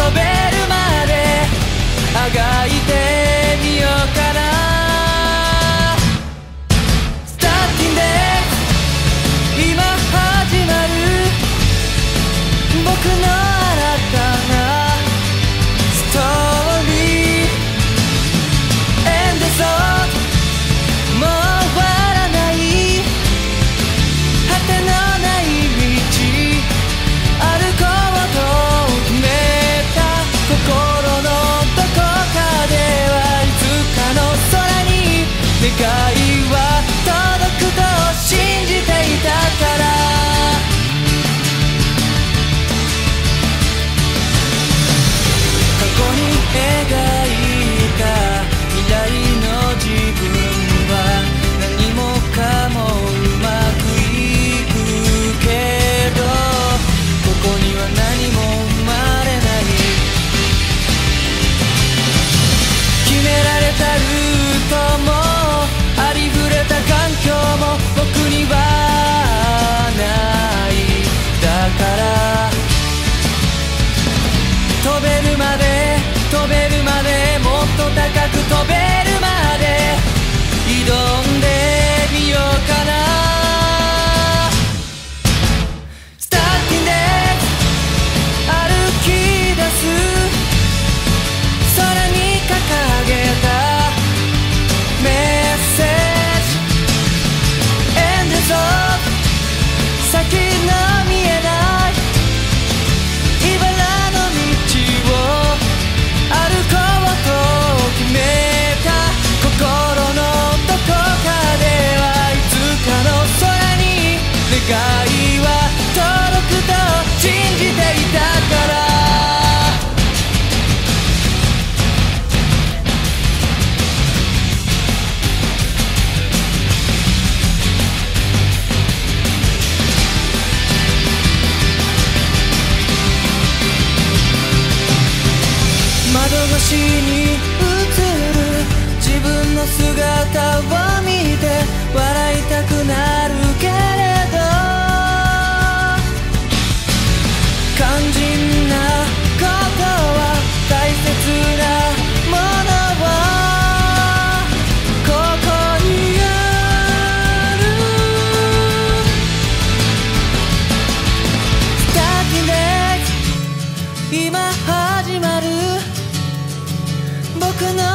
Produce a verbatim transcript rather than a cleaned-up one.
飛べるまであがいてみようかな。スターティンで今始まる僕の新たなストーリー。エンドソーもう終わらない果てのない道歩こうと決めた。心のどこかではいつかの空に願いは届くと信じていたから。過去に描いた未来の自分は何もかもうまくいくけど、ここには何も生まれない。決められたルートもありふれた環境も僕にはない。だから飛べるまで飛べるまでもっと高く飛べるまで挑んでみようかな。スターティンで歩き出す空に掲げたメッセージ。エンドソー先の見えない茨の道を歩こうと決めた。心のどこかではいつかの空に願いは届くと信じていたから。窓越しに映る自分の姿を見て笑いたくなるけれど、肝心なことは大切なものはここにある。スターティンで今始まる僕の